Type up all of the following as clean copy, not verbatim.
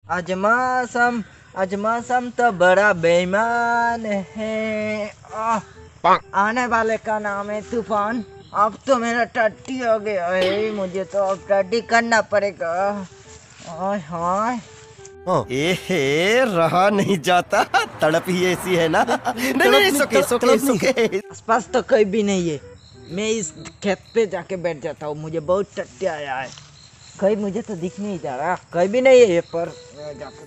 अजमासम तो बड़ा बेईमान है। आने वाले का नाम है तूफान। अब तो मेरा टट्टी हो गया है, मुझे तो अब टट्टी करना पड़ेगा। हाय एहे, रहा नहीं जाता, तड़प ही ऐसी है ना। नहीं, सोके। आसपास तो कोई भी नहीं है। मैं इस खेत पे जाके बैठ जाता हूँ, मुझे बहुत टट्टी आया है। कोई मुझे तो दिख नहीं जा रहा, कोई भी नहीं है ये पर जाकर।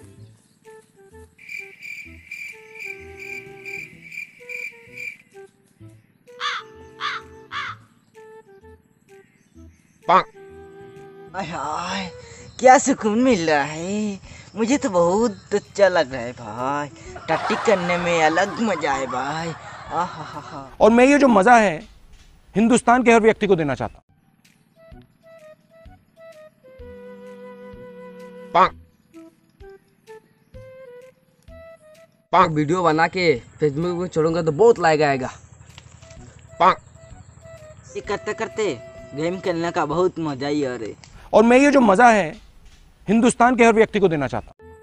हाय क्या सुकून मिल रहा है, मुझे तो बहुत अच्छा लग रहा है भाई। टट्टी करने में अलग मजा है भाई। और मैं ये जो मजा है हिंदुस्तान के हर व्यक्ति को देना चाहता हूँ। वीडियो बना के फेसबुक पे छोड़ूंगा तो बहुत लाइक आएगा। ये करते करते गेम खेलने का बहुत मजा ही आ रहा। और मैं ये जो मजा है हिंदुस्तान के हर व्यक्ति को देना चाहता हूँ।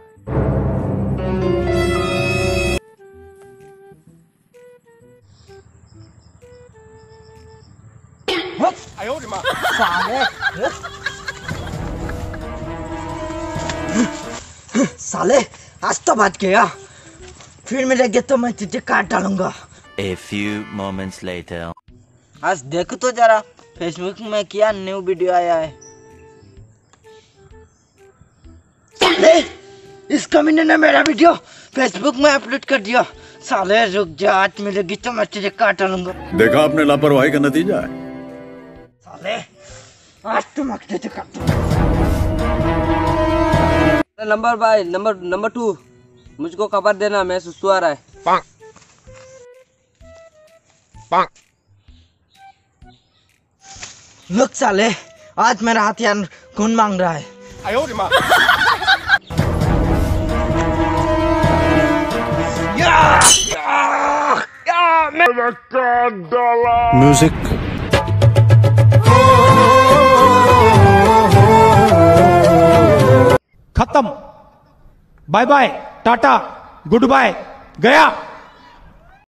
साले आज तो बच गया, फिर मिलेंगे तो मैं तुझे काट डालूंगा। A few moments later. आज देखो तो जरा फेसबुक में क्या न्यू वीडियो आया है। साले इस कमीने ने मेरा वीडियो फेसबुक में अपलोड कर दिया। साले रुक जा, आज मिलेगी तो मैं तुझे काट डालूंगा। देखा आपने लापरवाही का नतीजा है। साले आज तो मैं तुझे काट नंबर 2 मुझको खबर देना, मैं सुसु आ रहा है। रुक साले, आज मेरा हथियार खून मांग रहा है। म्यूजिक खत्म, bye bye, tata, good bye, गया।